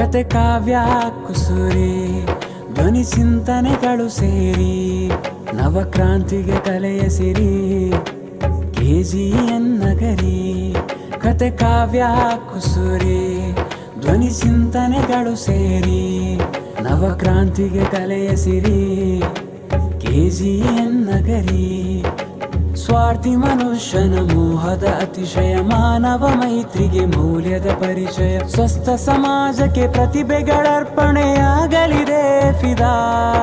ಕತೆ ಕಾವ್ಯ ಕುಸುರಿ ಧ್ವನಿ ಚಿಂತನೆಗಳು ಸೇರಿ ನವಕ್ರಾಂತಿಗೆ ಕಲೆಯ ಸಿರಿ KGN ನಗರಿ. ಕತೆ ಕಾವ್ಯ ಕುಸುರಿ ಧ್ವನಿ ಚಿಂತನೆಗಳು ಸೇರಿ ನವಕ್ರಾಂತಿಗೆ ಕಲೆಯ ಸಿರಿ KGN ನಗರಿ. ಸ್ವಾರ್ಥಿ ಮನುಷ್ಯನ ಮೋಹದ ಅತಿಶಯ ಮಾನವ ಮೈತ್ರಿಗೆ ಮೌಲ್ಯದ ಪರಿಚಯ ಸ್ವಸ್ಥ ಸಮಾಜಕ್ಕೆ ಪ್ರತಿಭೆಗಳರ್ಪಣೆಯಾಗಲಿದೆ ಫಿದಾ.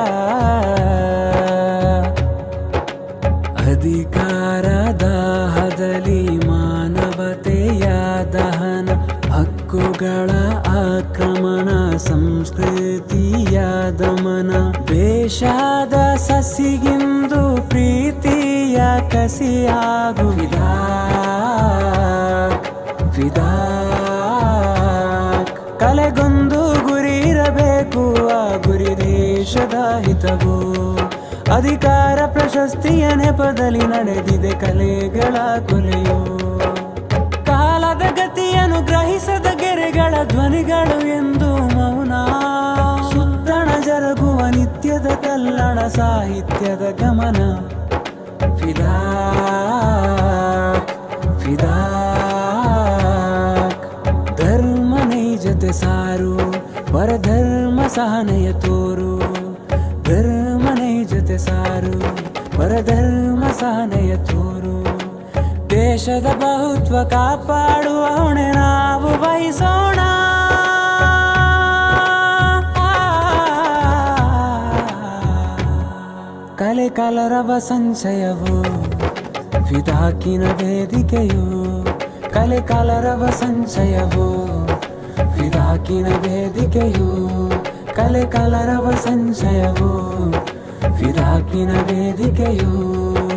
ಅಧಿಕಾರ ದಾಹದಲ್ಲಿ ಮಾನವತೆಯ ದಹನ ಹಕ್ಕುಗಳ ಆಕ್ರಮಣ ಸಂಸ್ಕೃತಿಯ ದಮನ ವೇಷದ ಸಸಿಗಿಂದು ಪ್ರೀತಿಯ ಕಸಿಯಾಗು ಫಿದಾಕ್. ಕಲೆಗೊಂದು ಗುರಿ ಇರಬೇಕು, ಆ ಗುರಿ ದೇಶದ ಹಿತವು. ಅಧಿಕಾರ ಪ್ರಶಸ್ತಿಯ ನೆಪದಲ್ಲಿ ನಡೆದಿದೆ ಕಲೆಗಳ ಕೊಲೆಯು. ಕಾಲದ ಗತಿಯನ್ನು ಗ್ರಹಿಸದ ಗೆರೆಗಳ ಧ್ವನಿಗಳು ಎಂದು ಮೌನ. ಸುತ್ತಣ ಜರುಗುವ ನಿತ್ಯದ ಕಲ್ಲಣ ಸಾಹಿತ್ಯದ ಗಮನ. ಫಿದಾಕ್ ಫಿದಾಕ್. ಧರ್ಮ ನೈಜತೆ ಸಾರು, ಪರಧರ್ಮ ಸಹನೆಯ ತೋರು. ಧರ್ಮ ನೈಜತೆ ಸಾರು, ಪರಧರ್ಮ ಸಹನೆಯ ತೋರು. ದೇಶದ ಬಹುತ್ವ ಕಾಪಾಡುವ ಹೊಣೆ ನಾವು ವಹಿಸೋಣ. ಕಲೆ ಕಲರವ ಸಂಚಯವು ಫಿದಾಕಿನ ವೇದಿಕೆಯು. ಕಲೆ ಕಲರವ ಸಂಚಯವು ಫಿದಾಕಿನ ವೇದಿಕೆಯು. ಕಲೆ ಕಲರವ ಸಂಚಯವು ಫಿದಾಕಿನ ವೇದಿಕೆಯು.